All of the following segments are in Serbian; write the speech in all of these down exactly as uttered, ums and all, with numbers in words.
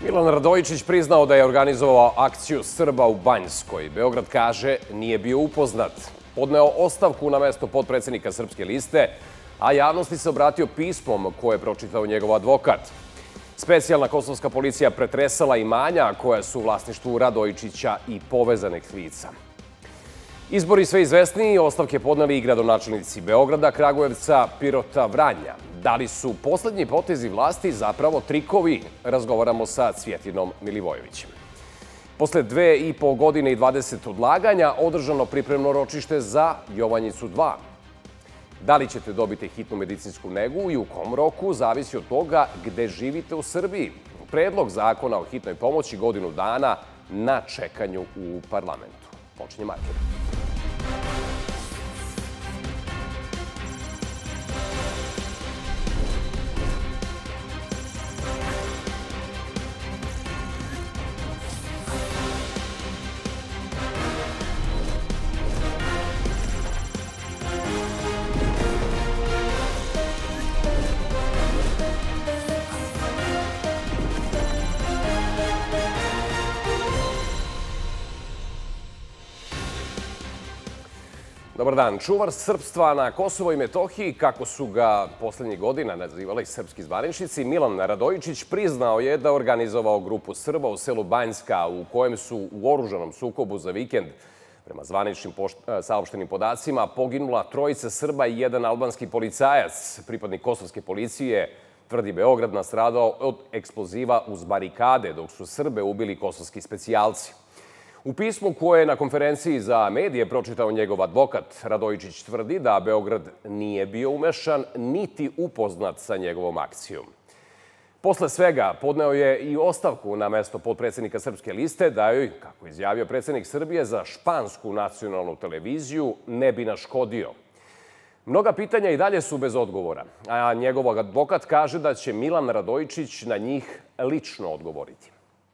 Milan Radojičić priznao da je organizovao akciju Srba u Banjskoj. Beograd kaže nije bio upoznat. Podneo ostavku na mesto potpredsednika Srpske liste, a javnosti se obratio pismom koje je pročitao njegov advokat. Specijalna kosovska policija pretresala imanja koja su u vlasništvu Radojičića i povezanih lica. Izbori sve izvesniji, ostavke podneli i gradonačelnici Beograda, Kragujevca, Pirota, Vranja. Da li su poslednji potezi vlasti zapravo trikovi? Razgovaramo sa Cvjetinom Milivojevićem. Posle dve i po godine i dvadeset odlaganja održano pripremno ročište za Jovanjicu dva. Da li ćete dobiti hitnu medicinsku negu i u kom roku zavisi od toga gde živite u Srbiji. Predlog zakona o hitnoj pomoći godinu dana na čekanju u parlamentu. Počinje Market. Dobar dan. Čuvar srpstva na Kosovo i Metohiji, kako su ga poslednjih godina nazivali srpski zvaničnici, Milan Radojičić priznao je da organizovao grupu Srba u selu Banjska u kojem su u oružanom sukobu za vikend, prema zvaničnim saopštenim podacima, poginula trojica Srba i jedan albanski policajac. Pripadnik kosovske policije, tvrdi Beograd, nastradao od eksploziva uz barikade, dok su Srbe ubili kosovski specijalci. U pismu koje je na konferenciji za medije pročitao njegov advokat, Radojičić tvrdi da Beograd nije bio umešan niti upoznat sa njegovom akcijom. Posle svega podneo je i ostavku na mesto potpredsednika Srpske liste da joj, kako izjavio predsednik Srbije, za špansku nacionalnu televiziju ne bi naškodio. Mnoga pitanja i dalje su bez odgovora, a njegov advokat kaže da će Milan Radojičić na njih lično odgovoriti.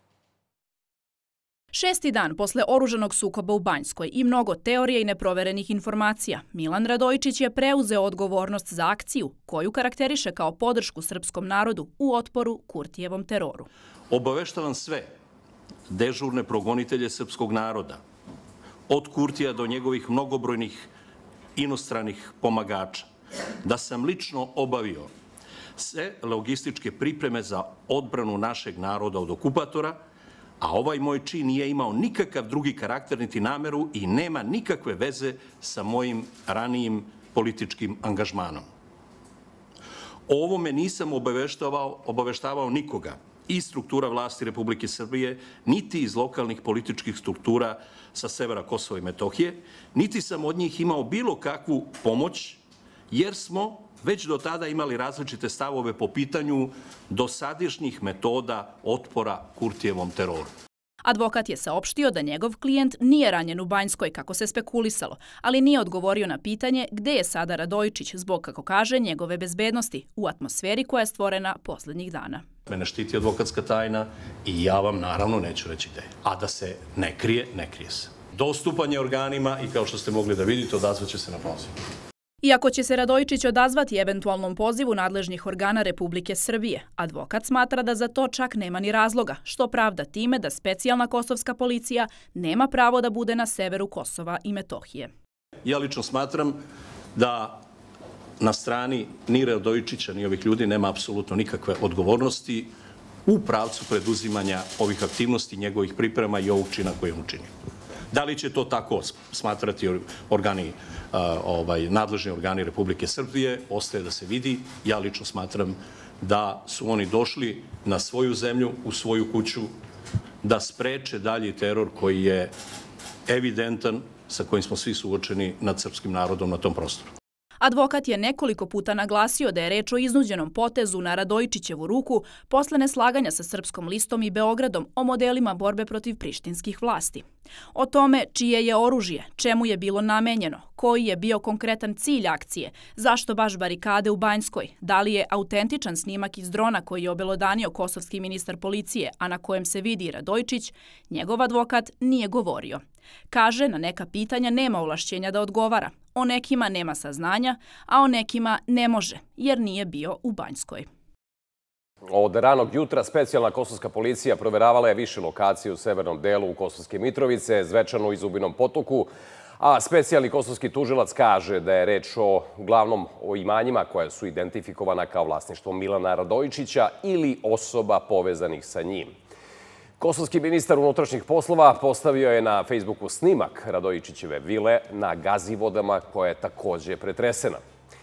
Šesti dan posle oružanog sukoba u Banjskoj i mnogo teorija i neproverenih informacija, Milan Radojičić je preuzeo odgovornost za akciju koju karakteriše kao podršku srpskom narodu u otporu Kurtijevom teroru. Obaveštavam sve dežurne progonitelje srpskog naroda, od Kurtija do njegovih mnogobrojnih inostranih pomagača, da sam lično obavio sve logističke pripreme za odbranu našeg naroda od okupatora, a ovaj moj čin nije imao nikakav drugi karakter niti nameru i nema nikakve veze sa mojim ranijim političkim angažmanom. O ovome nisam obaveštavao, obaveštavao nikoga iz struktura vlasti Republike Srbije, niti iz lokalnih političkih struktura sa severa Kosova i Metohije, niti sam od njih imao bilo kakvu pomoć, jer smo već do tada imali različite stavove po pitanju dosadašnjih metoda otpora Kurtijevom teroru. Advokat je saopštio da njegov klijent nije ranjen u Banjskoj, kako se spekulisalo, ali nije odgovorio na pitanje gde je sada Radojičić zbog, kako kaže, njegove bezbednosti u atmosferi koja je stvorena poslednjih dana. Mene štiti advokatska tajna i ja vam naravno neću reći gde. A da se ne krije, ne krije se. Dostupan je organima i kao što ste mogli da vidite, odazvaće se na poziv. Iako će se Radojičić odazvati eventualnom pozivu nadležnih organa Republike Srbije, advokat smatra da za to čak nema ni razloga, što pravda time da specijalna kosovska policija nema pravo da bude na severu Kosova i Metohije. Ja lično smatram da na strani ni Radojičića ni ovih ljudi nema apsolutno nikakve odgovornosti u pravcu preduzimanja ovih aktivnosti, njegovih priprema i ovog čina koji je on učinio. Da li će to tako smatrati organi, ovaj, nadležni organi Republike Srbije, ostaje da se vidi. Ja lično smatram da su oni došli na svoju zemlju, u svoju kuću, da spreče dalji teror koji je evidentan, sa kojim smo svi suočeni nad srpskim narodom na tom prostoru. Advokat je nekoliko puta naglasio da je reč o iznuđenom potezu na Radojičićevu ruku posle neslaganja sa Srpskom listom i Beogradom o modelima borbe protiv prištinskih vlasti. O tome čije je oružje, čemu je bilo namenjeno, koji je bio konkretan cilj akcije, zašto baš barikade u Banjskoj, da li je autentičan snimak iz drona koji je obelodanio kosovski ministar policije, a na kojem se vidi Radojičić, njegov advokat nije govorio. Kaže, na neka pitanja nema ovlašćenja da odgovara, o nekima nema saznanja, a o nekima ne može, jer nije bio u Banjskoj. Od ranog jutra specijalna kosovska policija proveravala je više lokacije u severnom delu Kosovske Mitrovice, Zvečanu i Zubinom Potoku, a specijalni kosovski tužilac kaže da je reč o uglavnom o imanjima koja su identifikovana kao vlasništvo Milana Radojičića ili osoba povezanih sa njim. Kosovski ministar unutrašnjih poslova postavio je na Facebooku snimak Radojičićeve vile na Gazivodama koja je takođe pretresena.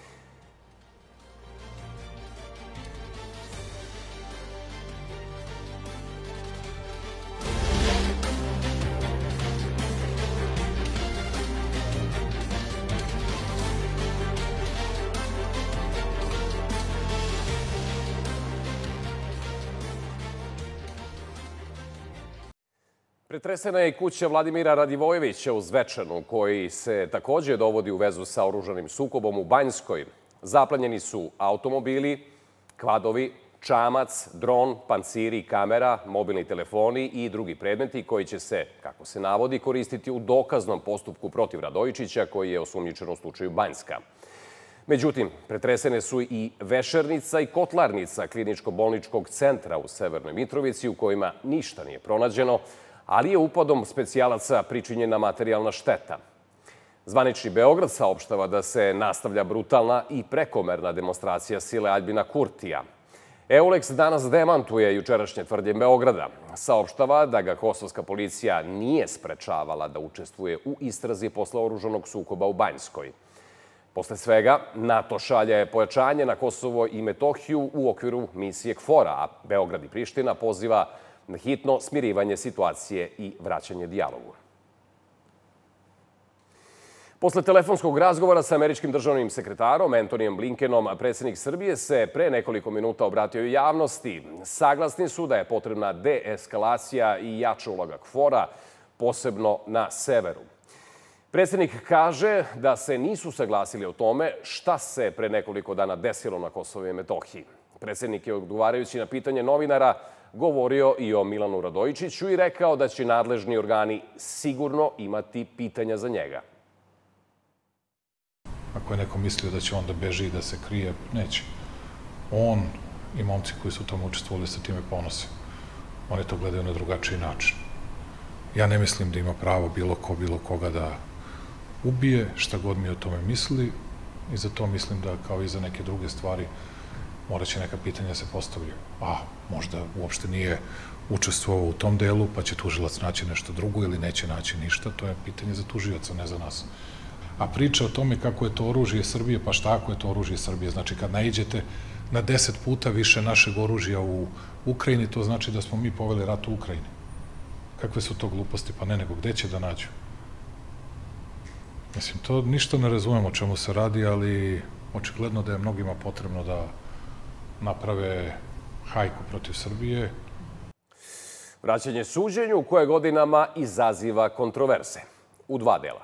Pretresena je i kuća Vladimira Radivojevića u Zvečanu, koji se takođe dovodi u vezu sa oružanim sukobom u Banjskoj. Zaplenjeni su automobili, kvadovi, čamac, dron, panciri, kamera, mobilni telefoni i drugi predmeti koji će se, kako se navodi, koristiti u dokaznom postupku protiv Radojičića, koji je osumnjičen u slučaju Banjska. Međutim, pretresene su i vešernica i kotlarnica kliničko-bolničkog centra u Severnoj Mitrovici, u kojima ništa nije pronađeno, ali je upadom specijalaca pričinjena materijalna šteta. Zvanični Beograd saopštava da se nastavlja brutalna i prekomerna demonstracija sile Aljbina Kurtija. Euleks danas demantuje jučerašnje tvrdnje Beograda. Saopštava da ga kosovska policija nije sprečavala da učestvuje u istrazi posle oružanog sukoba u Banjskoj. Posle svega, NATO šalje pojačanje na Kosovo i Metohiju u okviru misije KFOR-a, a Beograd i Priština poziva na hitno smirivanje situacije i vraćanje dijalogu. Posle telefonskog razgovora sa američkim državnim sekretarom Antonijem Blinkenom, predsjednik Srbije se pre nekoliko minuta obratio i javnosti. Saglasni su da je potrebna deeskalacija i jača uloga KFOR-a, posebno na severu. Predsjednik kaže da se nisu saglasili o tome šta se pre nekoliko dana desilo na Kosovu i Metohiji. Predsjednik je, odgovarajući na pitanje novinara, govorio i o Milanu Radojičiću i rekao da će nadležni organi sigurno imati pitanja za njega. Ako je neko mislio da će on da beži i da se krije, neće. On i momci koji su u tom učestvovali se time ponose. Oni to gledaju na drugačiji način. Ja ne mislim da ima pravo bilo ko, bilo koga da ubije, šta god mi o tome misli, i za to mislim da, kao i za neke druge stvari, morat će neka pitanja se postavljaju. A, možda uopšte nije učestvovao u tom delu, pa će tužilac naći nešto drugo ili neće naći ništa, to je pitanje za tužioca, ne za nas. A priča o tome kako je to oružje Srbije, pa šta ako je to oružje Srbije? Znači, kad naiđete na deset puta više našeg oružja u Ukrajini, to znači da smo mi poveli rat u Ukrajini. Kakve su to gluposti? Pa ne, nego gde će da nađu? Mislim, to ništa ne razumemo o čemu se radi, ali očigledno da je mnogima potrebno da naprave hajku protiv Srbije. Vraćanje suđenju koje godinama izaziva kontroverze. U dva dela.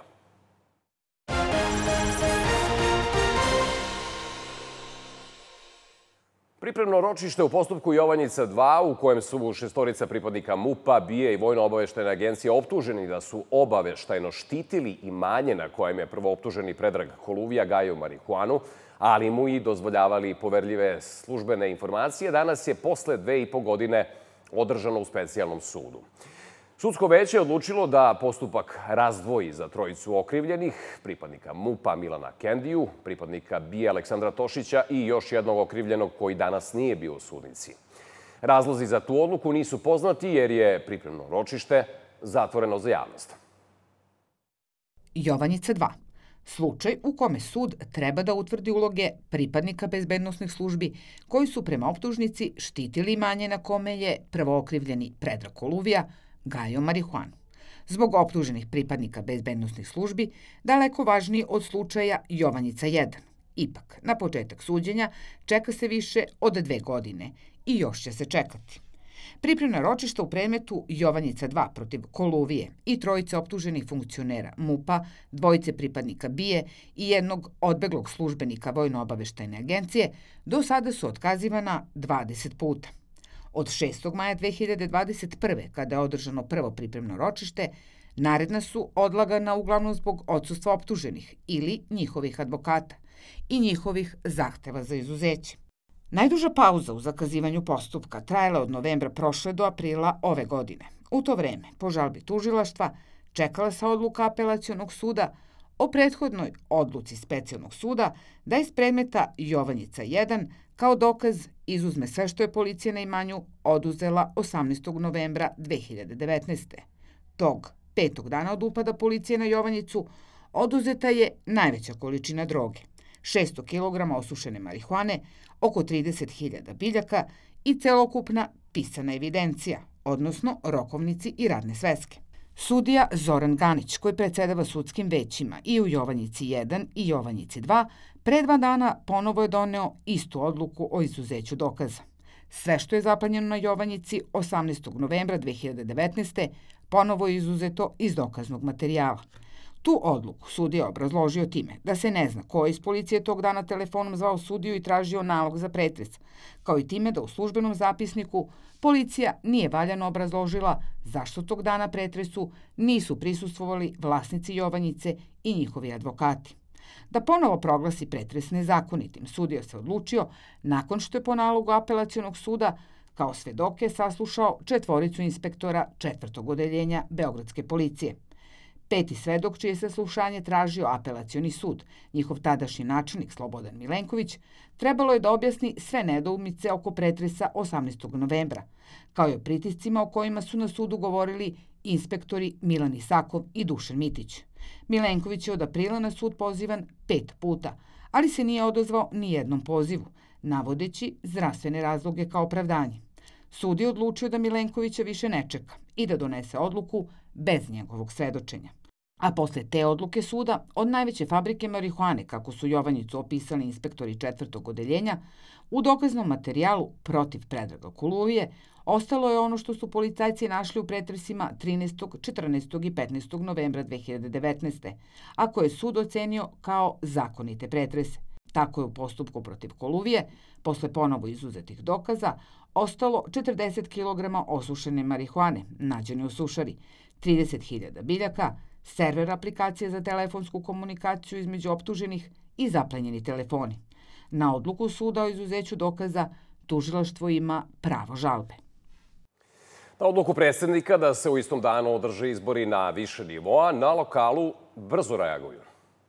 Pripremno ročište u postupku Jovanjica dva, u kojem su šestorica pripadnika MUP-a, B I A i Vojno-obaveštajne agencije optuženi da su obaveštajno štitili imanje na kojem je prvooptuženi Predrag Koluvija gajio marihuanu, ali mu i dozvoljavali poverljive službene informacije, danas je posle dve i po godine održano u specijalnom sudu. Sudsko veće je odlučilo da postupak razdvoji za trojicu okrivljenih, pripadnika MUP-a Milana Kendiju, pripadnika B I A Aleksandra Tošića i još jednog okrivljenog koji danas nije bio u sudnici. Razlozi za tu odluku nisu poznati jer je pripremno ročište zatvoreno za javnost. Jovanjica dva. Slučaj u kome sud treba da utvrdi uloge pripadnika bezbednosnih službi koji su prema optužnici štitili imanje na kome je prvookrivljeni Predrag Koluvija gajio marihuanu. Zbog optuženih pripadnika bezbednosnih službi daleko važniji od slučaja Jovanjica jedan. Ipak, na početak suđenja čeka se više od dve godine i još će se čekati. Pripremna ročišta u predmetu Jovanjica dva protiv Koluvije i trojice optuženih funkcionera MUP-a, dvojice pripadnika B I A i jednog odbeglog službenika Vojno-obaveštajne agencije do sada su otkazivana dvadeset puta. Od šestog maja dve hiljade dvadeset prve, kada je održano prvo pripremno ročište, naredna su odlagana uglavnom zbog odsustva optuženih ili njihovih advokata i njihovih zahteva za izuzeće. Najduža pauza u zakazivanju postupka trajala od novembra prošle do aprila ove godine. U to vreme, po žalbi tužilaštva, čekala se odluka apelacionog suda o prethodnoj odluci specijalnog suda da iz predmeta Jovanjica jedan kao dokaz izuzme sve što je policija na imanju oduzela osamnaestog novembra dve hiljade devetnaeste. Tog petog dana od upada policije na Jovanjicu oduzeta je najveća količina droge, šesto kilograma osušene marihuane, oko trideset hiljada biljaka i celokupna pisana evidencija, odnosno rokovnici i radne sveske. Sudija Zoran Ganić, koji predsedava sudskim većima i u Jovanjici jedan i Jovanjici dva, pre dva dana ponovo je doneo istu odluku o izuzeću dokaza. Sve što je zaplanjeno na Jovanjici osamnaestog novembra dve hiljade devetnaeste. ponovo je izuzeto iz dokaznog materijala. Tu odluku sudija je obrazložio time da se ne zna ko je iz policije tog dana telefonom zvao sudiju i tražio nalog za pretres, kao i time da u službenom zapisniku policija nije valjano obrazložila zašto tog dana pretresu nisu prisustvovali vlasnici Jovanjice i njihovi advokati. Da ponovo proglasi pretres nezakonitim, sudija se odlučio nakon što je po nalogu apelacionog suda kao svedoke saslušao četvoricu inspektora četvrtog odeljenja Beogradske policije. Peti svedok, čije saslušanje tražio apelacioni sud, njihov tadašnji načelnik Slobodan Milenković, trebalo je da objasni sve nedoumice oko pretresa osamnaestog novembra, kao i o pritiscima o kojima su na sudu govorili inspektori Milan Isakov i Dušan Mitić. Milenković je od aprila na sud pozivan pet puta, ali se nije odazvao ni jednom pozivu, navodeći zdravstvene razloge kao opravdanje. Sud je odlučio da Milenkovića više ne čeka i da donese odluku bez njegovog svedočenja. A posle te odluke suda, od najveće fabrike marihuane, kako su Jovanjicu opisali inspektori četvrtog odeljenja, u dokaznom materijalu protiv Predraga Koluvije ostalo je ono što su policajci našli u pretresima trinaestog, četrnaestog i petnaestog novembra dve hiljade devetnaeste. a koje je sud ocenio kao zakonite pretrese. Tako je u postupku protiv Koluvije, posle ponovo izuzetih dokaza, ostalo četrdeset kilograma osušene marihuane, nađene u sušari, trideset hiljada biljaka, server aplikacije za telefonsku komunikaciju između optuženih i zaplenjeni telefoni. Na odluku suda o izuzeću dokaza tužilaštvo ima pravo žalbe. Na odluku predsjednika da se u istom danu održe izbori na više nivoa, na lokalu brzo reaguju.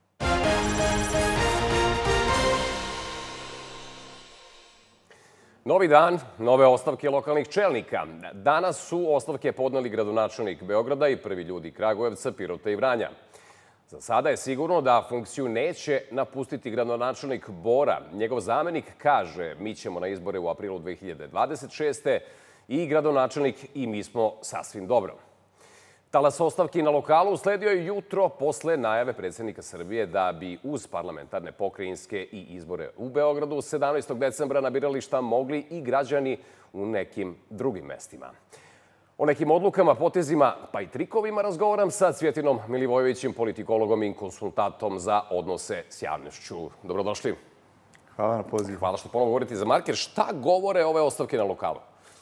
Novi dan, nove ostavke lokalnih čelnika. Danas su ostavke podneli gradonačelnik Beograda i prvi ljudi Kragujevca, Pirota i Vranja. Za sada je sigurno da funkciju neće napustiti gradonačelnik Bora. Njegov zamenik kaže mi ćemo na izbore u aprilu dve hiljade dvadeset šeste. i gradonačelnik i mi smo sasvim dobro. Talas ostavki na lokalu usledio je jutro posle najave predsjednika Srbije da bi uz parlamentarne, pokrajinske i izbore u Beogradu sedamnaestog decembra na birališta mogli i građani u nekim drugim mestima. O nekim odlukama, potezima pa i trikovima razgovaram sa Cvjetinom Milivojevićem, politikologom i konsultantom za odnose s javnošću. Dobrodošli. Hvala na pozivu. Hvala što ponovno govorite za Marker. Šta govore ove ostavke na lokalu?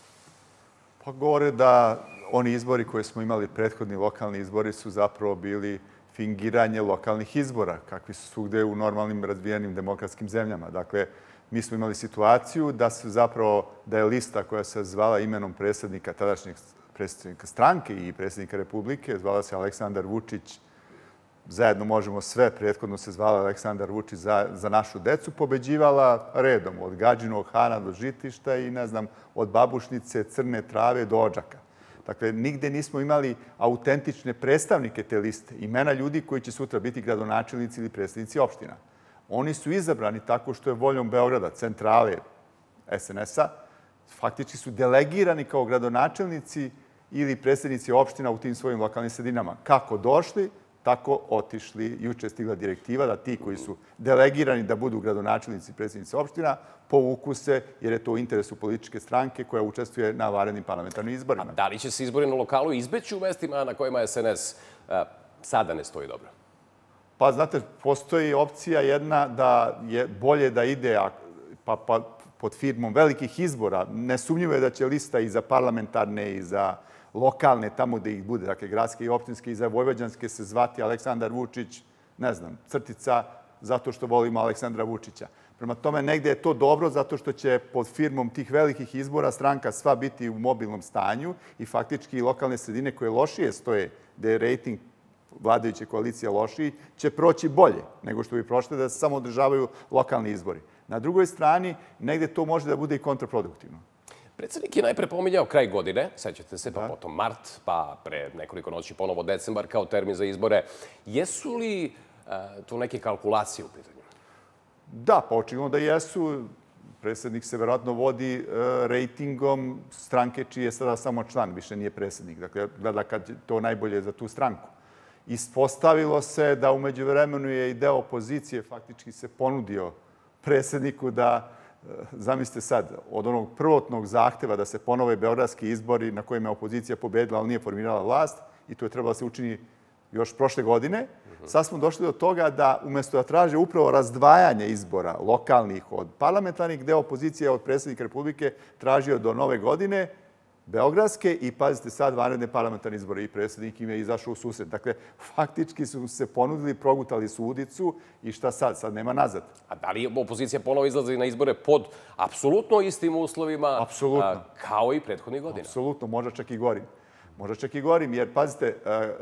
Pa govore da oni izbori koje smo imali, prethodni lokalni izbori, su zapravo bili fingiranje lokalnih izbora, kakvi su svugde u normalnim razvijenim demokratskim zemljama. Dakle, mi smo imali situaciju da su zapravo, da je lista koja se zvala imenom predsjednika, tadašnjeg predsjednika stranke i predsjednika Republike, zvala se Aleksandar Vučić, zajedno možemo sve, prethodno se zvala Aleksandar Vučić za, za našu decu, pobeđivala redom, od Gađinog Hana do Žitišta i, ne znam, od Babušnice, Crne Trave do Odžaka. Dakle, nigde nismo imali autentične predstavnike te liste, imena ljudi koji će sutra biti gradonačelnici ili predsjednici opština. Oni su izabrani tako što je voljom Beograda, centrale es en es a, faktički su delegirani kao gradonačelnici ili predsjednici opština u tim svojim lokalnim sredinama. Kako došli, tako otišli. Juče je stigla direktiva da ti koji su delegirani da budu gradonačelnici i predsjednici opština povuku se, jer je to u interesu političke stranke koja učestvuje na vanrednim parlamentarnim izborima. A da li će se izbori na lokalu izbeći u mestima na kojima es en es sada ne stoji dobro? Pa, znate, postoji opcija jedna da je bolje da ide pa, pa, pod firmom velikih izbora. Nesumnjivo je da će lista i za parlamentarne i za lokalne, tamo gde ih bude, dakle, gradske i opštinske i za vojvođanske se zvati Aleksandar Vučić, ne znam, crtica, zato što volimo Aleksandra Vučića. Prema tome, negde je to dobro zato što će pod firmom tih velikih izbora stranka sva biti u mobilnom stanju i faktički lokalne sredine koje lošije stoje, gde je rejting vladajuće koalicije lošiji, će proći bolje nego što bi prošle da se samo održavaju lokalni izbori. Na drugoj strani, negde to može da bude i kontraproduktivno. Predsjednik je najpre pominjao kraj godine, sećate se, pa potom mart, pa pre nekoliko noći ponovo decembar kao termin za izbore. Jesu li tu neke kalkulacije u pitanju? Da, pa očigledno da jesu. Predsjednik se verovatno vodi rejtingom stranke čiji je sada samo član, više nije predsjednik. Dakle, gleda kad je to najbolje za tu stranku. Ispostavilo se da umeđu vremenu je i deo opozicije faktički se ponudio predsjedniku da, zamislite sad, od onog prvotnog zahteva da se ponove beogradski izbori na kojima je opozicija pobedila, ali nije formirala vlast, i to je trebalo da se učini još prošle godine, sad smo došli do toga da umjesto da traže upravo razdvajanje izbora lokalnih od parlamentarnih, gde opozicija od predsjednika Republike tražio do nove godine beogradske i, pazite sad, vanredne parlamentarne izbore i predsjednik im je izašao u susret. Dakle, faktički su se ponudili, progutali su udicu i šta sad? Sad nema nazad. A da li opozicija ponovo izlazi na izbore pod apsolutno istim uslovima Apsolutno. kao i prethodnih godina? Apsolutno, možda čak i gorim. Možda čak i gorim, jer, pazite,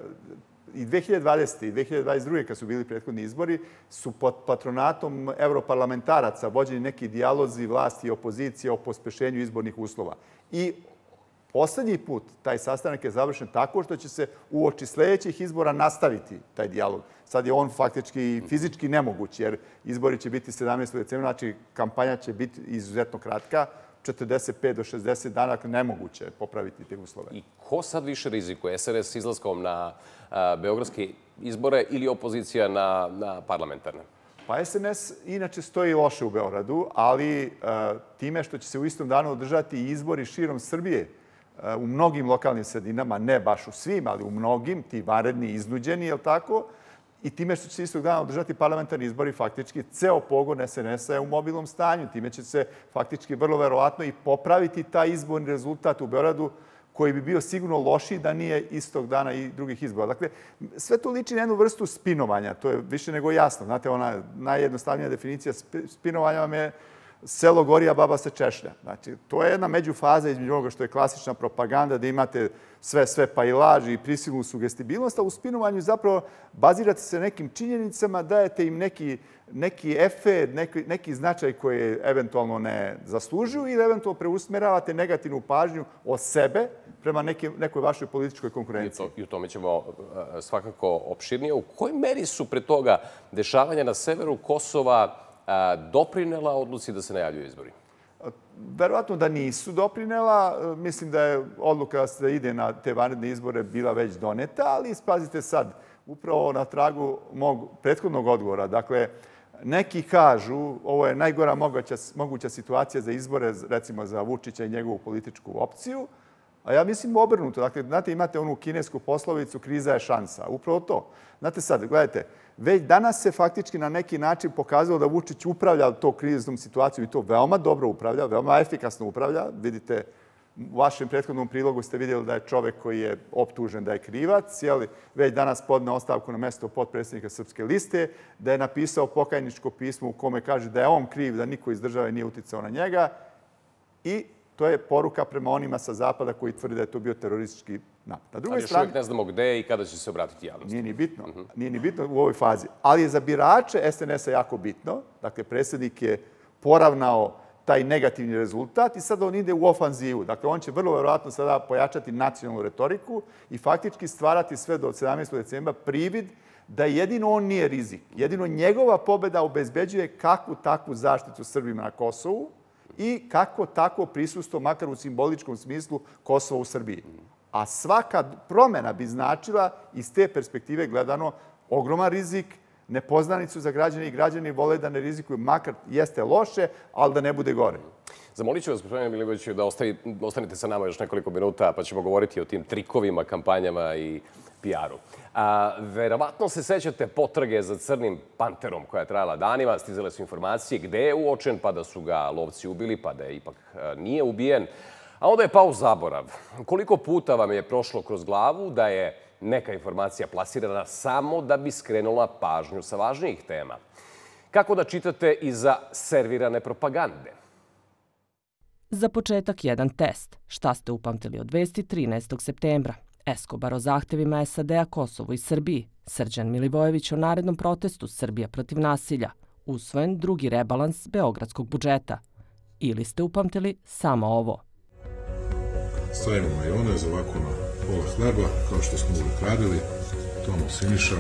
i dve hiljade dvadesete i dve hiljade dvadeset druge kad su bili prethodni izbori, su pod patronatom evroparlamentaraca vođeni neki dijalozi vlasti i opozicije o pospešenju izbornih uslova. I poslednji put taj sastanak je završen tako što će se uoči sledećih izbora nastaviti taj dijalog. Sad je on faktički fizički nemoguć, jer izbori će biti sedamnaestog decembra, znači kampanja će biti izuzetno kratka, četrdeset pet do šezdeset dana, nemoguće popraviti te uslove. I ko sad više rizikuje? S R S izlaskom na beogradske izbore ili opozicija na, na parlamentarne? Pa S N S inače stoji loše u Beogradu, ali time što će se u istom danu održati i izbori širom Srbije, u mnogim lokalnim sredinama, ne baš u svim, ali u mnogim, ti vanredni, iznuđeni, je li tako? I time što će se istog dana održati parlamentarni izbori, faktički ceo pogon S N S-a je u mobilnom stanju. Time će se faktički vrlo verovatno i popraviti taj izborni rezultat u Beogradu, koji bi bio sigurno lošiji da nije istog dana i drugih izbora. Dakle, sve to liči na jednu vrstu spinovanja. To je više nego jasno. Znate, ona najjednostavnija definicija spinovanja vam je selo gori, a baba se češlja. Znači, to je jedna međufaza između onoga što je klasična propaganda, da imate sve, sve pa i laži i prisilnu sugestibilnost, a u spinovanju zapravo bazirate se nekim činjenicama, dajete im neki, neki efe, neki, neki značaj koji eventualno ne zaslužuju ili eventualno preusmeravate negativnu pažnju od sebe prema neke, nekoj vašoj političkoj konkurenciji. I, to, I u tome ćemo svakako opširnije. U kojoj meri su pre toga dešavanja na severu Kosova doprinela odluci da se najavljuju izbori? Verovatno da nisu doprinela. Mislim da je odluka da se ide na te vanredne izbore bila već doneta, ali spazite sad, upravo na tragu mog prethodnog odgovora. Dakle, neki kažu ovo je najgora moguća, moguća situacija za izbore, recimo za Vučića i njegovu političku opciju, a ja mislim obrnuto. Dakle, znate, imate onu kinesku poslovicu kriza je šansa. Upravo to. Znate sad, gledajte, već danas se faktički na neki način pokazalo da Vučić upravlja to kriznom situaciju i to veoma dobro upravlja, veoma efikasno upravlja. Vidite, u vašem prethodnom prilogu ste vidjeli da je čovek koji je optužen da je krivac, jeli, već danas podneo ostavku na mesto potpredsjednika Srpske liste, da je napisao pokajničko pismo u kome kaže da je on kriv, da niko iz države nije uticao na njega i to je poruka prema onima sa zapada koji tvrde da je to bio teroristički napad. Ali još uvijek ne znamo gde i kada će se obratiti javnosti. Nije ni bitno. Nije ni bitno u ovoj fazi. Ali je za birače S N S-a jako bitno. Dakle, predsjednik je poravnao taj negativni rezultat i sad on ide u ofanzivu. Dakle, on će vrlo verovatno sada pojačati nacionalnu retoriku i faktički stvarati sve do sedamnaestog decembra privid da jedino on nije rizik. Jedino njegova pobjeda obezbeđuje kakvu takvu zaštitu Srbima na Kosovu i kako tako prisustvo, makar u simboličkom smislu, Kosova u Srbiji. A svaka promjena bi značila, iz te perspektive gledano, ogroman rizik, nepoznanicu za građane i građani vole da ne rizikuju, makar jeste loše, ali da ne bude gore. Zamolit ću vas, gospodine Milivojeviću, da ostanete sa nama još nekoliko minuta, pa ćemo govoriti o tim trikovima, kampanjama i P R-u. Verovatno se sećate potrage za crnim panterom koja je trajala danima. Stizale su informacije gde je uočen, pa da su ga lovci ubili, pa da je ipak nije ubijen. A onda je pao u zaborav. Koliko puta vam je prošlo kroz glavu da je neka informacija plasirana samo da bi skrenula pažnju sa važnijih tema? Kako da čitate iza servirane propagande? Za početak jedan test. Šta ste upamtili od vesti trinaestog septembra? Eskobar o zahtevima S A D-a Kosovu i Srbiji. Srđan Milivojević o narednom protestu Srbija protiv nasilja. Usvojen drugi rebalans beogradskog budžeta. Ili ste upamtili samo ovo? Stavimo majonez ovako na pola hleba, kao što smo uvijek radili. Tomo Siniša.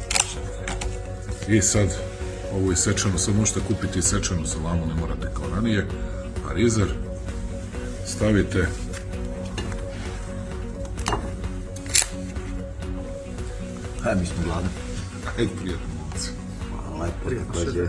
I sad ovo isečeno, sad možete kupiti isečenu salamu, ne morate kao ranije. Parizer. Stavite. Hajde, mi smo gladni. Hajde, prijatno, momci. Hvala, lepo, takođe.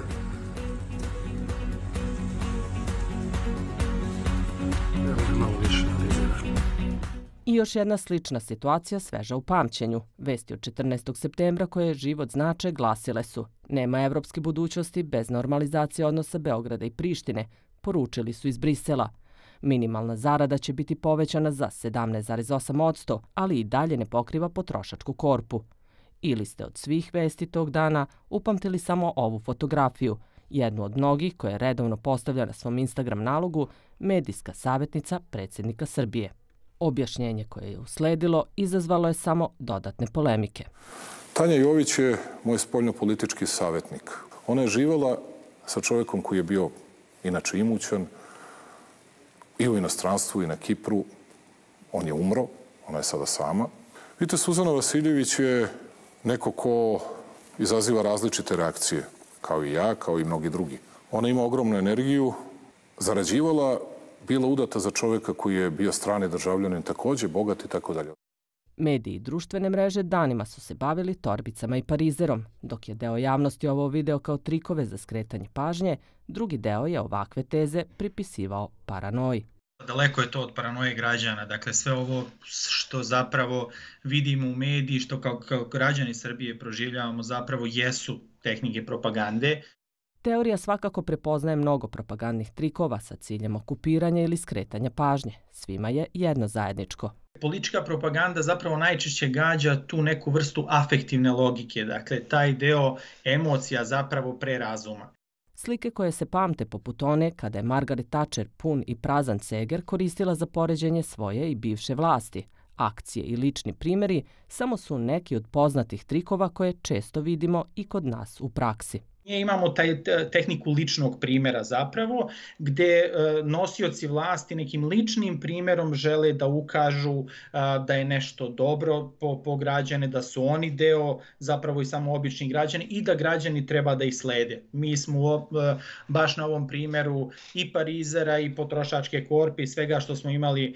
I još jedna slična situacija sveža u pamćenju. Vesti od četrnaestog septembra koje život znače glasile su: nema evropske budućnosti bez normalizacije odnosa Beograda i Prištine, poručili su iz Brisela. Minimalna zarada će biti povećana za sedamnaest zarez osam posto, ali i dalje ne pokriva potrošačku korpu. Ili ste od svih vesti tog dana upamtili samo ovu fotografiju, jednu od mnogih koje redovno postavlja na svom Instagram nalogu medijska savjetnica predsjednika Srbije. Objašnjenje koje je usledilo izazvalo je samo dodatne polemike. Tanja Jović je moj spoljnopolitički savjetnik. Ona je živjela sa čovjekom koji je bio inače imućan i u inostranstvu i na Kipru. On je umro, ona je sada sama. Vidite, Suzana Vasiljević je neko ko izaziva različite reakcije, kao i ja, kao i mnogi drugi. Ona ima ogromnu energiju, zarađivala, bila udata za čovjeka koji je bio strani državljanin, također bogat i tako dalje. Mediji i društvene mreže danima su se bavili torbicama i parizerom. Dok je deo javnosti ovo video kao trikove za skretanje pažnje, drugi deo je ovakve teze pripisivao paranoji. Daleko je to od paranoje građana. Dakle, sve ovo što zapravo vidimo u mediji, što kao, kao građani Srbije proživljavamo, zapravo jesu tehnike propagande. Teorija svakako prepoznaje mnogo propagandnih trikova sa ciljem okupiranja ili skretanja pažnje. Svima je jedno zajedničko. Politička propaganda zapravo najčešće gađa tu neku vrstu afektivne logike, dakle taj deo emocija zapravo pre razuma. Slike koje se pamte poput one kada je Margaret Thatcher pun i prazan ceger koristila za poređenje svoje i bivše vlasti. Akcije i lični primjeri samo su neki od poznatih trikova koje često vidimo i kod nas u praksi. Mi imamo taj tehniku ličnog primjera zapravo, gde nosioci vlasti nekim ličnim primjerom žele da ukažu da je nešto dobro po, po građane, da su oni deo zapravo i samo obični građani i da građani treba da ih slede. Mi smo baš na ovom primjeru i parizera i potrošačke korpe i svega što smo imali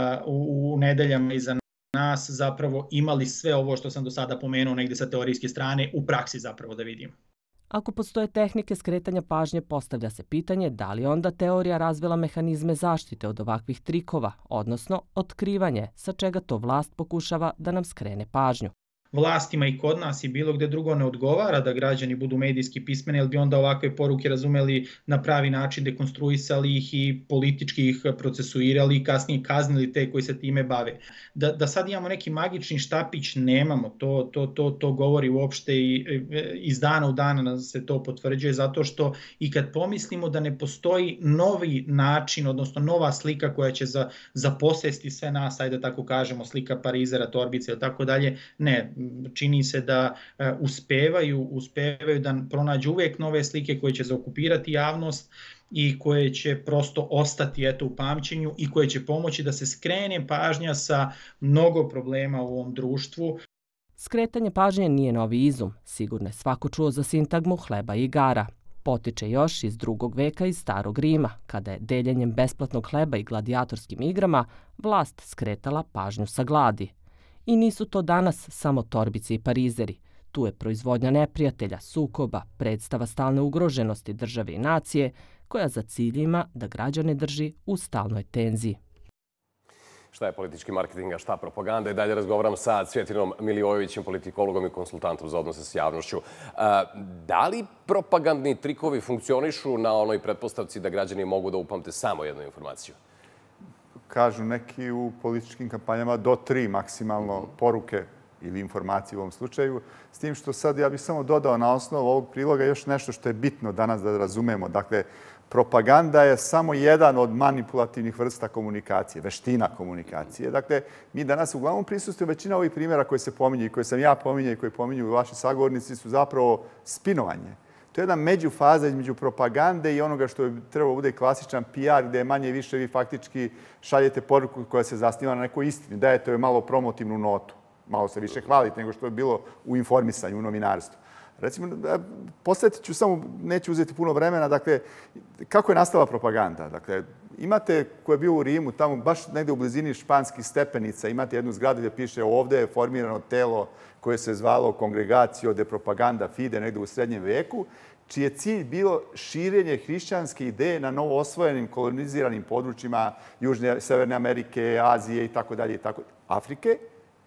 u, u nedeljama iza nas zapravo imali sve ovo što sam do sada pomenuo negde sa teorijske strane u praksi zapravo da vidimo. Ako postoje tehnike skretanja pažnje, postavlja se pitanje da li onda teorija razvila mehanizme zaštite od ovakvih trikova, odnosno otkrivanje sa čega to vlast pokušava da nam skrene pažnju. Vlastima i kod nas i bilo gde drugo ne odgovara da građani budu medijski pismeni, jer bi onda ovakve poruke razumeli na pravi način, dekonstruisali ih i politički ih procesuirali i kasnije kaznili te koji se time bave. Da, da sad imamo neki magični štapić, nemamo. To, to, to, to govori uopšte i iz dana u dana se to potvrđuje, zato što i kad pomislimo da ne postoji novi način, odnosno nova slika koja će za, zaposesti sve nas, ajde tako kažemo, slika parizera, torbice ili tako dalje, ne, čini se da uh, uspevaju, uspevaju da pronađu uvijek nove slike koje će zaokupirati javnost i koje će prosto ostati eto u pamćenju i koje će pomoći da se skrene pažnja sa mnogo problema u ovom društvu. Skretanje pažnje nije novi izum. Sigurno je svako čuo za sintagmu hleba i igara. Potiče još iz drugog veka iz Starog Rima, kada je deljenjem besplatnog hleba i gladijatorskim igrama vlast skretala pažnju sa gladi. I nisu to danas samo torbice i parizeri. Tu je proizvodnja neprijatelja, sukoba, predstava stalne ugroženosti države i nacije, koja za cilj ima da građane drži u stalnoj tenziji. Šta je politički marketing, a šta propaganda? I dalje razgovaram sa Cvjetinom Milivojevićem, politikologom i konsultantom za odnose s javnošću. Da li propagandni trikovi funkcionišu na onoj pretpostavci da građani mogu da upamte samo jednu informaciju? Kažu neki u političkim kampanjama do tri maksimalno poruke ili informacije u ovom slučaju. S tim što sad ja bih samo dodao na osnovu ovog priloga još nešto što je bitno danas da razumemo. Dakle, propaganda je samo jedan od manipulativnih vrsta komunikacije, veština komunikacije. Dakle, mi danas uglavnom prisustujemo većina ovih primjera koje se pominju i koje sam ja pominjao i koje pominju vaši sagovornici su zapravo spinovanje. To je jedna međufaza između propagande i onoga što je trebalo bude klasičan P R, gde manje i više vi faktički šaljete poruku koja se zasniva na nekoj istini. Dajete joj malo promotivnu notu. Malo se više hvalite nego što je bilo u informisanju, u novinarstvu. Recimo, posjetit ću samo, neću uzeti puno vremena, dakle, kako je nastala propaganda? Dakle, imate, ko je bio u Rimu, tamo baš negde u blizini španskih stepenica, imate jednu zgradu gdje piše ovde je formirano telo koje se zvalo Congregatio de Propaganda Fide negde u srednjem veku, čiji je cilj bilo širenje hrišćanske ideje na novo osvojenim koloniziranim područjima Južne, Severne Amerike, Azije i tako dalje i tako Afrike.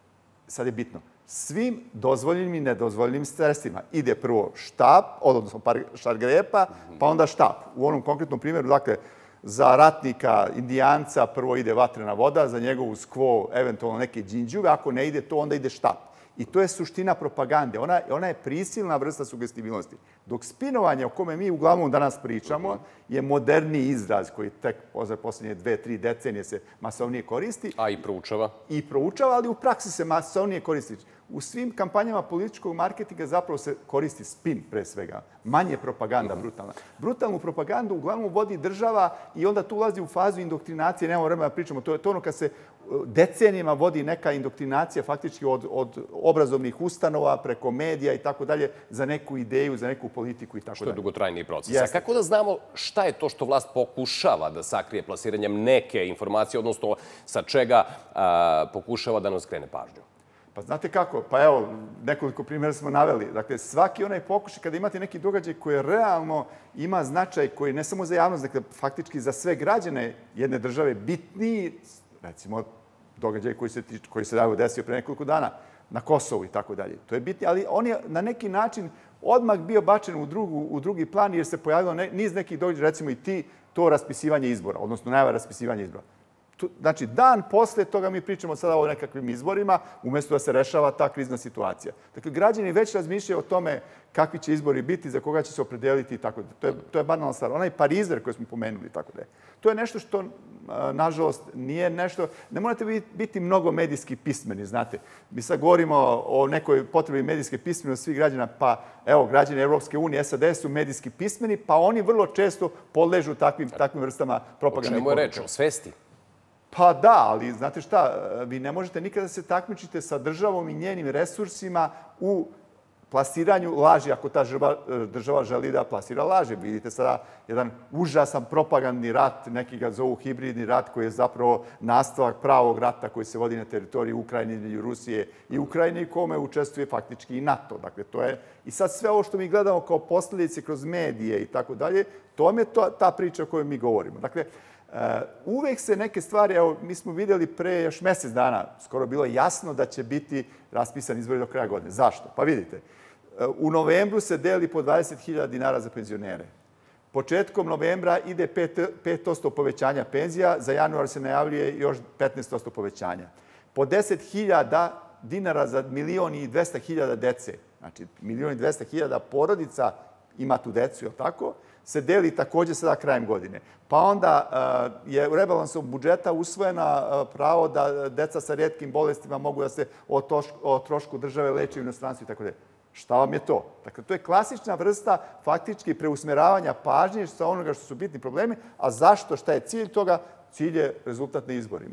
Sad je bitno. Svim dozvoljenim i nedozvoljenim sredstvima. Ide prvo štap, odnosno par šargarepa, pa onda štap. U onom konkretnom primjeru, dakle, za ratnika, indijanca, prvo ide vatrena voda, za njegovu skvo, eventualno neke džinđuve, ako ne ide to, onda ide štap. I to je suština propagande. Ona, ona je prisilna vrsta sugestibilnosti. Dok spinovanje o kome mi uglavnom danas pričamo je moderniji izraz koji tek za posljednje dve, tri decenije se masovnije koristi. A i proučava. I proučava, ali u praksi se masovnije koristi. U svim kampanjama političkog marketinga zapravo se koristi spin pre svega. Manje propaganda brutalna. Brutalnu propagandu uglavnom vodi država i onda tu ulazi u fazu indoktrinacije. Nemamo vremena da pričamo. To je to ono kad se decenijama vodi neka indoktrinacija faktički od, od obrazovnih ustanova preko medija i tako dalje za neku ideju, za neku politiku i tako dalje. Što je dugotrajniji proces. A kako da znamo šta je to što vlast pokušava da sakrije plasiranjem neke informacije, odnosno sa čega a, pokušava da nam skrene pažnju? Pa znate kako? Pa evo, nekoliko primjera smo naveli. Dakle, svaki onaj pokušaj kada imate neki događaj koji realno ima značaj, koji ne samo za javnost, dakle, faktički za sve građane jedne države bitniji, recimo, događaj koji se, koji se davio desio pre nekoliko dana na Kosovu i tako dalje. To je bitno, ali on je na neki način odmah bio bačen u, drugu, u drugi plan jer se pojavilo ne, niz nekih događaja, recimo i ti, to raspisivanje izbora, odnosno najava raspisivanja izbora. Znači, dan posle toga mi pričamo sada o nekakvim izborima, umjesto da se rešava ta krizna situacija. Dakle, građani već razmišljaju o tome kakvi će izbori biti, za koga će se opredeliti i tako. To je, to je banalna stvar. Onaj parizer koji smo pomenuli i tako da je. To je nešto što, nažalost, nije nešto... Ne morate biti mnogo medijski pismeni, znate. Mi sad govorimo o nekoj potrebi medijske pismenosti svih građana, pa evo, građani Evropske unije, S A D su medijski pismeni, pa oni vrlo često podležu takvim, takvim vrstama propagandnih poruka. O čemu je reč? O svesti? Pa da, ali znate šta, vi ne možete nikada da se takmičite sa državom i njenim resursima u plasiranju laži, ako ta država želi da plasira laži. Vidite sada jedan užasan propagandni rat, neki ga zovu hibridni rat, koji je zapravo nastavak pravog rata koji se vodi na teritoriji Ukrajine, između Rusije i Ukrajine i kome učestvuje faktički i NATO. Dakle, to je... I sad sve ovo što mi gledamo kao posljedice kroz medije i tako dalje, to je ta priča o kojoj mi govorimo. Dakle, Uh, uvek se neke stvari, evo, mi smo vidjeli pre još mjesec dana, skoro bilo jasno da će biti raspisan izbori do kraja godine. Zašto? Pa vidite, uh, u novembru se deli po dvadeset hiljada dinara za penzionere. Početkom novembra ide pet posto povećanja penzija, za januar se najavljuje još petnaest posto povećanja. Po deset hiljada dinara za milion i dvesta hiljada dece, znači milion i dvesta hiljada porodica ima tu decu, je li tako? Se deli također sada krajem godine. Pa onda uh, je u rebalansu budžeta usvojena uh, pravo da deca sa rijetkim bolestima mogu da se o, toš, o trošku države leče u inostranstvu i tako dalje. Šta vam je to? Dakle, to je klasična vrsta faktički preusmeravanja pažnje sa onoga što su bitni problemi, a zašto, šta je cilj toga? Cilj je rezultat na izborima.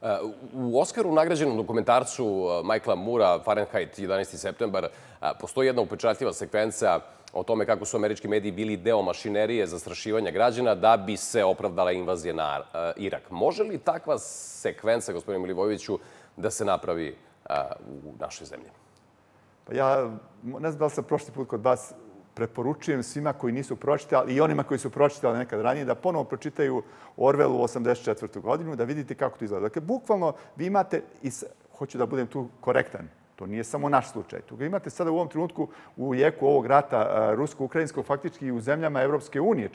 U Oskaru nagrađenom dokumentarcu Michaela Moora, Fahrenheit jedanaesti septembar, postoji jedna upečatljiva sekvenca o tome kako su američki mediji bili deo mašinerije zastrašivanja građana da bi se opravdala invazija na Irak. Može li takva sekvenca, gospodine Milivojeviću, da se napravi u našoj zemlji? Pa ja ne znam da li sam prošli put kod vas preporučujem svima koji nisu pročitali i onima koji su pročitali nekad ranije da ponovo pročitaju Orwellu osamdeset četvrtu godinu, da vidite kako to izgleda. Dakle, bukvalno vi imate, i hoću da budem tu korektan, to nije samo naš slučaj. Tu ga imate sada u ovom trenutku u jeku ovog rata rusko-ukrajinskog, faktički u zemljama Evropske unije čak.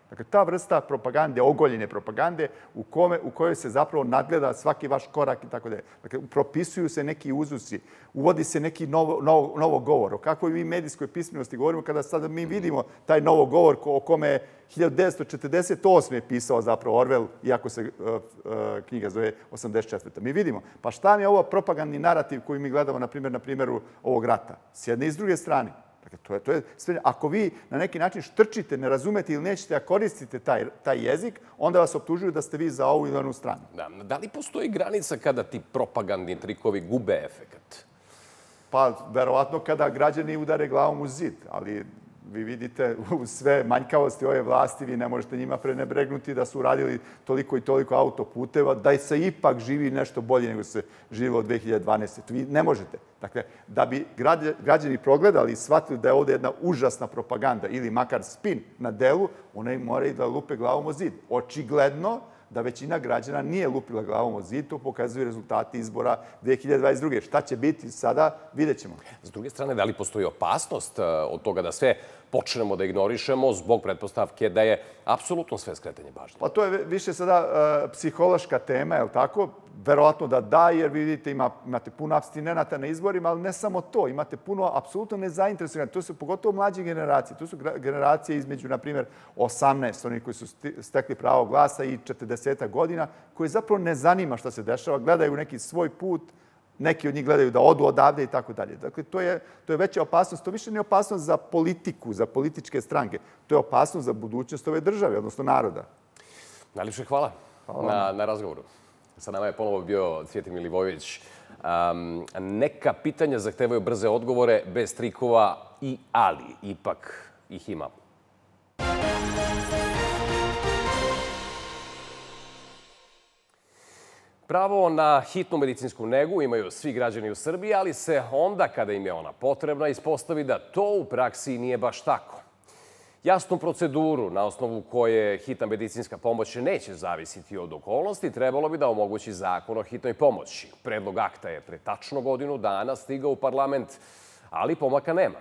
Dakle, ta vrsta propagande, ogoljene propagande, u, kome, u kojoj se zapravo nadgleda svaki vaš korak i tako dalje. Dakle, propisuju se neki uzusi, uvodi se neki novo, novo, novo govor. O kakvoj mi medijskoj pismenosti govorimo kada sada mi vidimo taj novo govor o kome je hiljadu devetsto četrdeset osme pisao zapravo Orwell, iako se uh, uh, knjiga zove osamdeset četvrta. Mi vidimo, pa šta mi je ovo propagandni narativ koji mi gledamo, na primjer, na primjeru ovog rata? S jedne i s druge strane. Dakle, to je, to je sve. Ako vi na neki način štrčite, ne razumete ili nećete da koristite taj, taj jezik, onda vas optužuju da ste vi za ovu ili onu stranu. Da, da li postoji granica kada ti propagandni trikovi gube efekat? Pa, verovatno kada građani udare glavom u zid, ali vi vidite u sve manjkavosti ove vlasti, vi ne možete njima prenebregnuti da su uradili toliko i toliko autoputeva, da se ipak živi nešto bolje nego se živilo od dve hiljade dvanaeste. Vi ne možete. Dakle, da bi građani progledali i shvatili da je ovdje jedna užasna propaganda ili makar spin na delu, one moraju da lupe glavom o zid. Očigledno da većina građana nije lupila glavom o zid, to pokazuju rezultati izbora dve hiljade dvadeset druge. Šta će biti sada, vidjet ćemo. S druge strane, da li postoji opasnost od toga da sve počnemo da ignorišemo zbog pretpostavke da je apsolutno sve skretanje pažnje? Pa to je više sada uh, psihološka tema, je li tako? Verovatno da da, jer vidite ima, imate puno apstinenata na izborima, ali ne samo to. Imate puno apsolutno nezainteresovani. To su pogotovo mlađe generacije. To su generacije između, na primjer, osamnaest, oni koji su stekli pravo glasa i četrdeset godina, koji zapravo ne zanima šta se dešava, gledaju neki svoj put, neki od njih gledaju da odu odavde i tako dalje. Dakle, to je, to je veća opasnost. To više nije opasnost za politiku, za političke stranke. To je opasnost za budućnost ove države, odnosno naroda. Najljepše hvala, hvala. Na, na razgovoru. Sa nama je ponovo bio Cvijetin Milivojević. Um, neka pitanja zahtevaju brze odgovore, bez trikova i ali. Ipak ih ima. Pravo na hitnu medicinsku negu imaju svi građani u Srbiji, ali se onda, kada im je ona potrebna, ispostavi da to u praksi nije baš tako. Jasnu proceduru na osnovu koje hitna medicinska pomoć neće zavisiti od okolnosti trebalo bi da omogući zakon o hitnoj pomoći. Predlog akta je pre tačno godinu dana stigao u parlament, ali pomaka nema.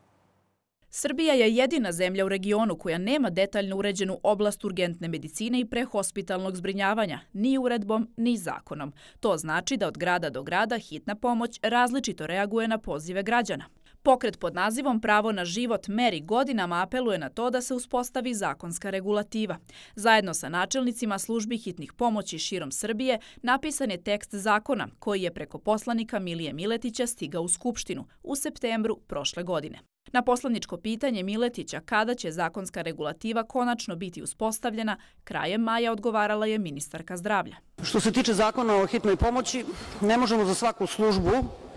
Srbija je jedina zemlja u regionu koja nema detaljno uređenu oblast urgentne medicine i prehospitalnog zbrinjavanja, ni uredbom, ni zakonom. To znači da od grada do grada hitna pomoć različito reaguje na pozive građana. Pokret pod nazivom Pravo na život meri godinama apeluje na to da se uspostavi zakonska regulativa. Zajedno sa načelnicima službi hitnih pomoći širom Srbije napisan je tekst zakona koji je preko poslanika Milije Miletića stigao u Skupštinu u septembru prošle godine. Na poslaničko pitanje Miletića kada će zakonska regulativa konačno biti uspostavljena, krajem maja odgovarala je ministarka zdravlja. Što se tiče zakona o hitnoj pomoći, ne možemo za svaku službu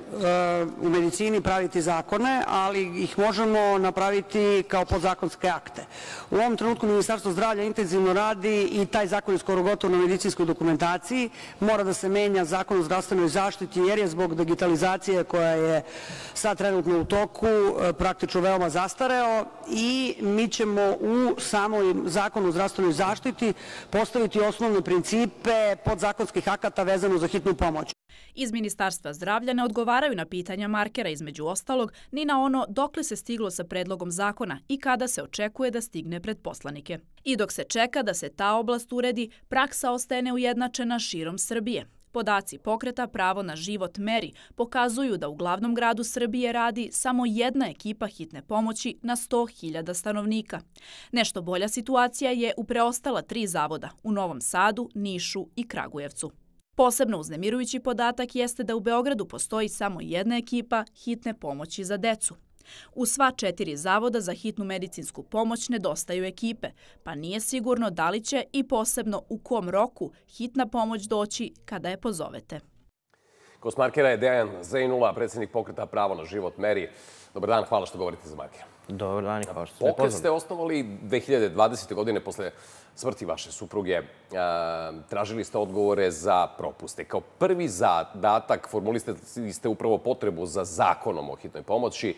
u medicini praviti zakone, ali ih možemo napraviti kao podzakonske akte. U ovom trenutku Ministarstvo zdravlja intenzivno radi i taj zakon je skoro gotov na medicinskoj dokumentaciji. Mora da se menja zakon o zdravstvenoj zaštiti jer je zbog digitalizacije koja je sad trenutno u toku praktično veoma zastareo i mi ćemo u samom zakonu o zdravstvenoj zaštiti postaviti osnovne principe podzakonskih akata vezano za hitnu pomoć. Iz Ministarstva zdravlja ne odgovaraju na pitanja markera između ostalog ni na ono dokle se stiglo sa predlogom zakona i kada se očekuje da stigne pred poslanike. I dok se čeka da se ta oblast uredi, praksa ostaje neujednačena širom Srbije. Podaci pokreta Pravo na život meri pokazuju da u glavnom gradu Srbije radi samo jedna ekipa hitne pomoći na sto hiljada stanovnika. Nešto bolja situacija je u preostala tri zavoda u Novom Sadu, Nišu i Kragujevcu. Posebno uznemirujući podatak jeste da u Beogradu postoji samo jedna ekipa hitne pomoći za decu. U sva četiri zavoda za hitnu medicinsku pomoć nedostaju ekipe, pa nije sigurno da li će i posebno u kom roku hitna pomoć doći kada je pozovete. Gost Markera je Dejan Zejnula, predsjednik pokreta Pravo na život meri. Dobar dan, hvala što govorite za Markera. Dobar dan i hvala što ste me pozvali. Pokret ste osnovali dve hiljade dvadesete. godine posle smrti vaše supruge. Tražili ste odgovore za propuste. Kao prvi zadatak formulisali ste upravo potrebu za zakonom o hitnoj pomoći.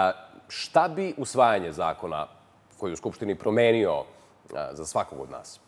Šta bi usvajanje zakona koji je u Skupštini promenio za svakog od nas?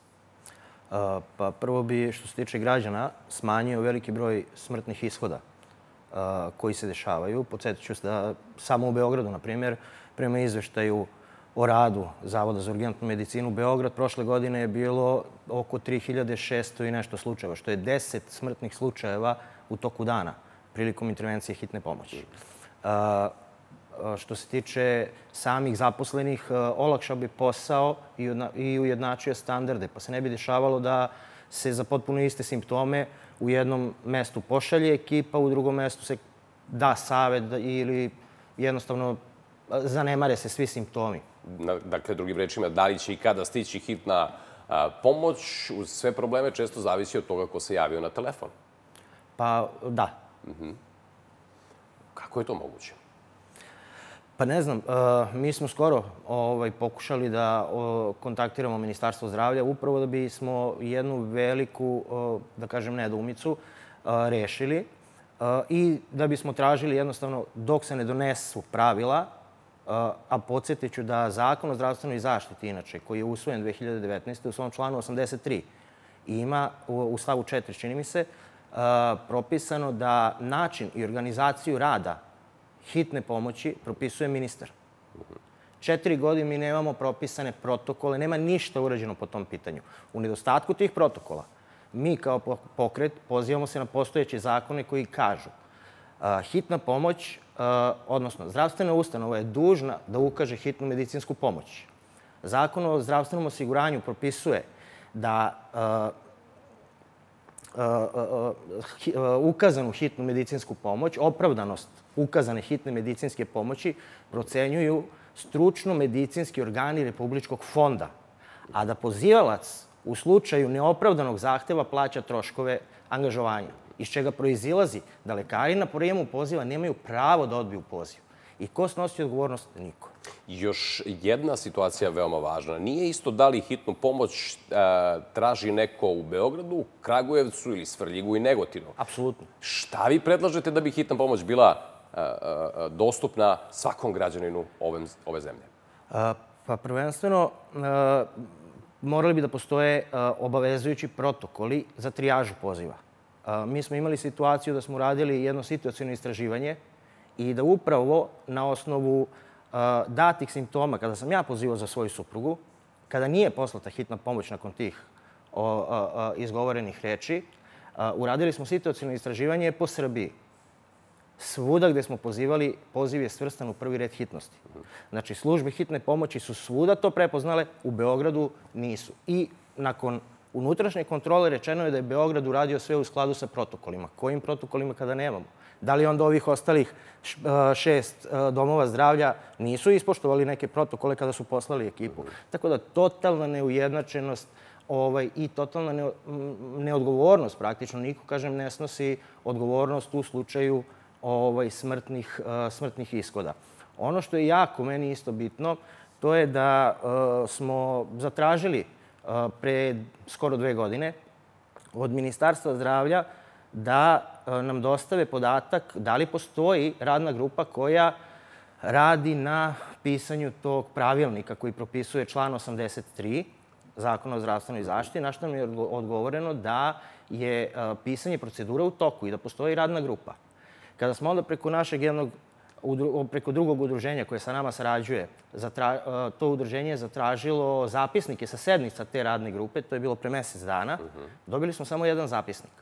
Pa prvo bi, što se tiče građana, smanjio veliki broj smrtnih ishoda koji se dešavaju. Podsjetit ću se da samo u Beogradu, na primjer, prema izveštaju o radu Zavoda za urgentnu medicinu Beograd, prošle godine je bilo oko tri hiljade šesto i nešto slučajeva, što je deset smrtnih slučajeva u toku dana prilikom intervencije hitne pomoći. Što se tiče samih zaposlenih, olakšao bi posao i ujednačio standarde, pa se ne bi dešavalo da se za potpuno iste simptome u jednom mestu pošalje ekipa, u drugom mestu se da savet ili jednostavno zanemare se svi simptomi. Dakle, drugim rečima, da li će i kada stići hitna pomoć, uz sve probleme često zavisi od toga ko se javio na telefon. Pa, da. Kako je to moguće? Pa ne znam, mi smo skoro pokušali da kontaktiramo Ministarstvo zdravlja upravo da bismo jednu veliku, da kažem, nedoumicu rešili i da bismo tražili jednostavno dok se ne donesu pravila, a podsjetit ću da Zakon o zdravstvenoj zaštiti, inače, koji je usvojen dve hiljade devetnaeste. u svom članu osamdeset tri ima u stavu četiri, čini mi se, propisano da način i organizaciju rada hitne pomoći propisuje ministar. Četiri godine mi nemamo propisane protokole, nema ništa urađeno po tom pitanju. U nedostatku tih protokola mi kao pokret pozivamo se na postojeće zakone koji kažu hitna pomoć, odnosno zdravstvena ustanova je dužna da ukaže hitnu medicinsku pomoć. Zakon o zdravstvenom osiguranju propisuje da ukazanu hitnu medicinsku pomoć, opravdanost ukazane hitne medicinske pomoći procenjuju stručno-medicinski organi Republičkog fonda, a da pozivalac u slučaju neopravdanog zahteva plaća troškove angažovanja, iz čega proizilazi da lekari na prijemu poziva nemaju pravo da odbiju poziv. I ko snosi odgovornost? Niko. Još jedna situacija je veoma važna. Nije isto da li hitnu pomoć traži neko u Beogradu, Kragujevcu ili Svrljigu i Negotinu. Apsolutno. Šta vi predlažete da bi hitna pomoć bila dostupna svakom građaninu ove zemlje? Pa prvenstveno morali bi da postoje obavezujući protokoli za trijažu poziva. Mi smo imali situaciju da smo radili jedno situaciono istraživanje i da upravo na osnovu datih simptoma, kada sam ja pozivao za svoju suprugu, kada nije poslata hitna pomoć nakon tih izgovorenih reči, uradili smo situaciono istraživanje po Srbiji. Svuda gde smo pozivali, poziv je svrstan u prvi red hitnosti. Znači, službe hitne pomoći su svuda to prepoznale, u Beogradu nisu. I nakon unutrašnje kontrole rečeno je da je Beograd uradio sve u skladu sa protokolima. Kojim protokolima kada nemamo? Da li onda ovih ostalih šest domova zdravlja nisu ispoštovali neke protokole kada su poslali ekipu? Tako da totalna neujednačenost i totalna neodgovornost praktično. Niko, kažem, ne snosi odgovornost u slučaju smrtnih ishoda. Ono što je jako meni isto bitno, to je da smo zatražili pre skoro dve godine od Ministarstva zdravlja da nam dostave podatak da li postoji radna grupa koja radi na pisanju tog pravilnika koji propisuje član osamdeset tri Zakona o zdravstvenoj zaštiti, na što nam je odgovoreno da je pisanje procedura u toku i da postoji radna grupa. Kada smo onda preko našeg jednog, preko drugog udruženja koje sa nama sarađuje, to udruženje je zatražilo zapisnike sa sednica te radne grupe, to je bilo pre mesec dana, dobili smo samo jedan zapisnik.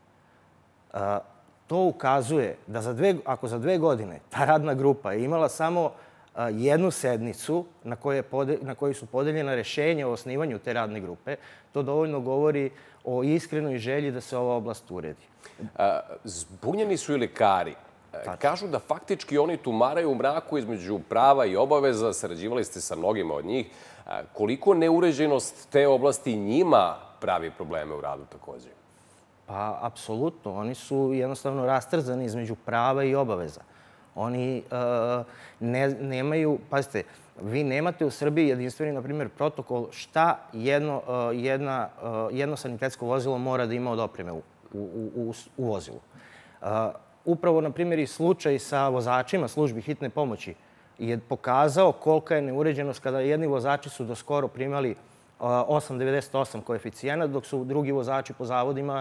To ukazuje da ako za dve godine ta radna grupa je imala samo jednu sednicu na kojoj su podeljena rešenja o osnivanju te radne grupe, to dovoljno govori o iskrenoj želji da se ova oblast uredi. Zbunjeni su i lekari. Kažu da faktički oni tumaraju u mraku između prava i obaveza. Sarađivali ste sa mnogima od njih. Koliko neuređenost te oblasti njima pravi probleme u radu takođe? Pa, apsolutno. Oni su jednostavno rastrzani između prava i obaveza. Oni nemaju, pazite, vi nemate u Srbiji jedinstveni, na primjer, protokol šta jedno sanitetsko vozilo mora da ima od opreme u vozilu. Upravo, na primjer, i slučaj sa vozačima službi hitne pomoći je pokazao kolika je neuređenost kada jedni vozači su do skoro primali osam zarez devedeset osam koeficijenat, dok su drugi vozači po zavodima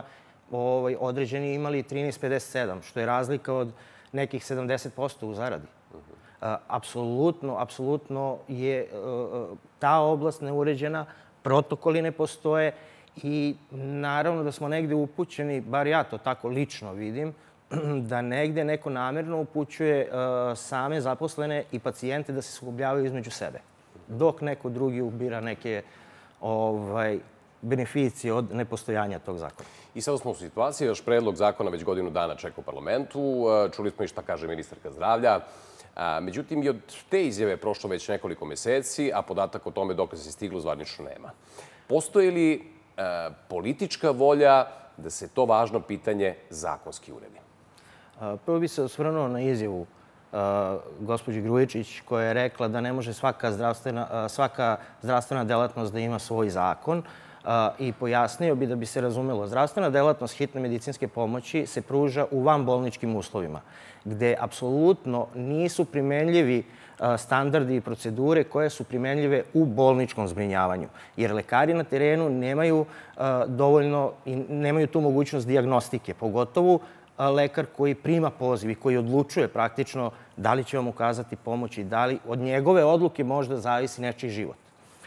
određeni imali trinaest zarez pedeset sedam, što je razlika od nekih sedamdeset posto u zaradi. Apsolutno, apsolutno je ta oblast neuređena, protokoli ne postoje i naravno da smo negde upućeni, bar ja to tako lično vidim, da negde neko namerno upućuje same zaposlene i pacijente da se sukobljavaju između sebe, dok neko drugi ubira neke beneficije od nepostojanja tog zakona. I sada smo u situaciji, još predlog zakona već godinu dana čeka u parlamentu. Čuli smo i šta kaže ministarka zdravlja. Međutim, i od te izjave je prošlo već nekoliko meseci, a podatak o tome dok se stiglo zvanično nema. Postoji li politička volja da se to važno pitanje zakonski uredi? Prvo bi se osvrnuo na izjavu gospođe Grujičić koja je rekla da ne može svaka zdravstvena delatnost da ima svoj zakon i pojasnio bi da bi se razumelo. Zdravstvena delatnost hitne medicinske pomoći se pruža u vanbolničkim uslovima, gde apsolutno nisu primenljivi standardi i procedure koje su primenljive u bolničkom zbrinjavanju. Jer lekari na terenu nemaju dovoljno i nemaju tu mogućnost dijagnostike, pogotovo lekar koji prima poziv i koji odlučuje praktično da li će vam ukazati pomoć i da li od njegove odluke možda zavisi nečiji život.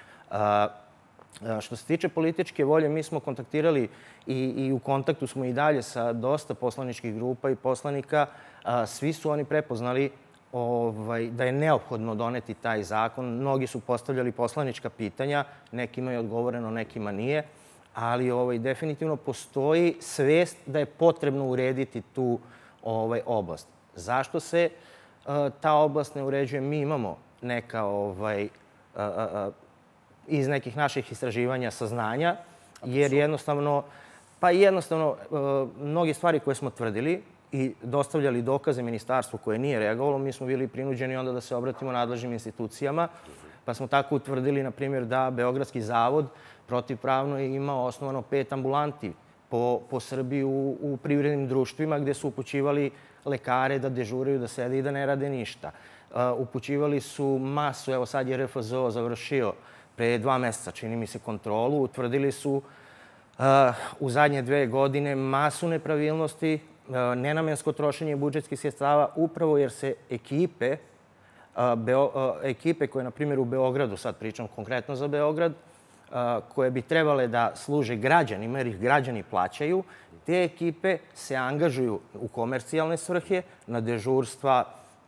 Što se tiče političke volje, mi smo kontaktirali i u kontaktu smo i dalje sa dosta poslaničkih grupa i poslanika. Svi su oni prepoznali da je neophodno doneti taj zakon. Mnogi su postavljali poslanička pitanja, nekima je odgovoreno, nekima nije, ali definitivno postoji svest da je potrebno urediti tu oblast. Zašto se ta oblast ne uređuje? Mi imamo neka iz nekih naših istraživanja saznanja, jer jednostavno, pa jednostavno, mnogi stvari koje smo tvrdili i dostavljali dokaze ministarstvu koje nije reagovalo, mi smo bili prinuđeni onda da se obratimo nadležnim institucijama, pa smo tako utvrdili, na primjer, da Beogradski zavod protivpravno je imao osnovano pet ambulanti po Srbiji u privrednim društvima gde su upućivali lekare da dežuraju, da sede i da ne rade ništa. Upućivali su masu, evo sad je R F Z O završio pre dva meseca, čini mi se, kontrolu. Utvrdili su u zadnje dve godine masu nepravilnosti, nenamensko trošenje budžetskih sredstava, upravo jer se ekipe, ekipe koje, na primjer, u Beogradu, sad pričam konkretno za Beograd, koje bi trebale da služe građanima, jer ih građani plaćaju, te ekipe se angažuju u komercijalne svrhe, na dežurstva,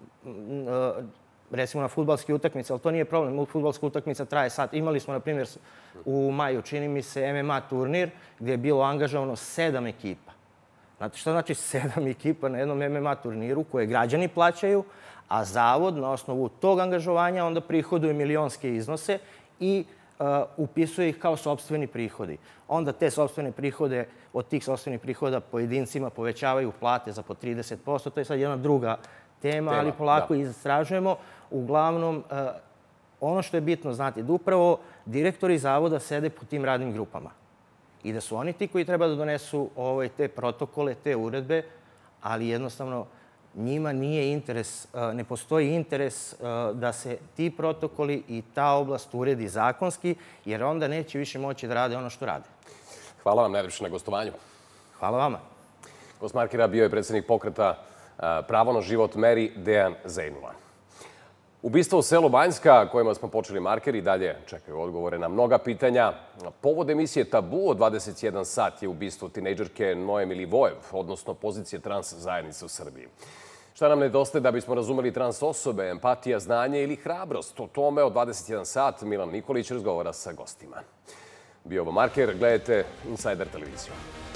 recimo na fudbalske utakmice, ali to nije problem. Fudbalska utakmica traje sat. Imali smo, na primjer, u maju, čini mi se, M M A turnir gdje je bilo angažovano sedam ekipa. Znate što znači sedam ekipa na jednom M M A turniru koje građani plaćaju, a zavod na osnovu tog angažovanja onda prihoduje milionske iznose i upisuje ih kao sopstveni prihodi. Onda te sopstvene prihode, od tih sopstvenih prihoda pojedincima povećavaju plate za po trideset posto. To je sad jedna druga tema, ali polako istražujemo. Uglavnom, ono što je bitno znati, da upravo direktori zavoda sede po tim radnim grupama i da su oni ti koji treba da donesu te protokole, te uredbe, ali jednostavno njima nije interes, ne postoji interes da se ti protokoli i ta oblast uredi zakonski, jer onda neće više moći da rade ono što rade. Hvala vam najljepše na gostovanju. Hvala vama. Gost Markera bio je predsjednik pokreta Pravo na život meri Dejan Zejnula. Ubistva u selu Banjska, kojima smo počeli Marker, i dalje čekaju odgovore na mnoga pitanja. Povod emisije Tabu od dvadeset jedan sat je ubistvo tinejdžerke Noemi Livojev, odnosno pozicije trans zajednice u Srbiji. Šta nam nedostaje da bismo razumeli trans osobe, empatija, znanje ili hrabrost? O tome od dvadeset jedan sat Milan Nikolić razgovara sa gostima. Bio ovo Marker, gledajte Insider televiziju.